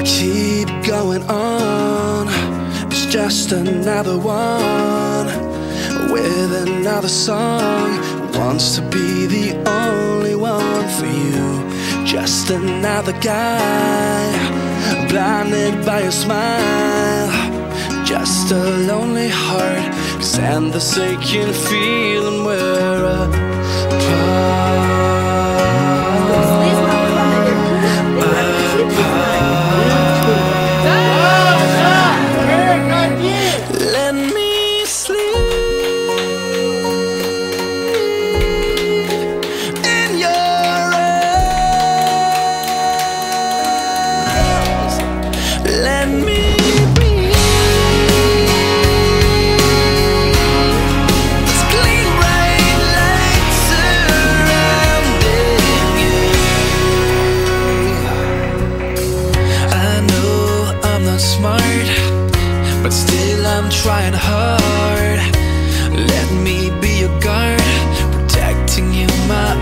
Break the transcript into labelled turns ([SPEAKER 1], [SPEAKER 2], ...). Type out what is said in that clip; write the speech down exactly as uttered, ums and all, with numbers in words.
[SPEAKER 1] keep going on. It's just another one with another song. Wants to be the only one for you. Just another guy, blinded by your smile. Just a lonely heart, 'cause and the aching feeling we're apart. Smart, but still I'm trying hard. Let me be your guard, protecting you, my